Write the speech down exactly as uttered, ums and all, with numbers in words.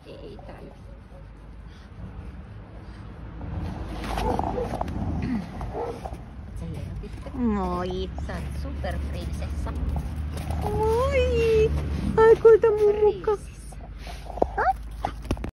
Ei tällä. Moi! Sä oot superprinsessa. Moi! Ai kuinka mumukka!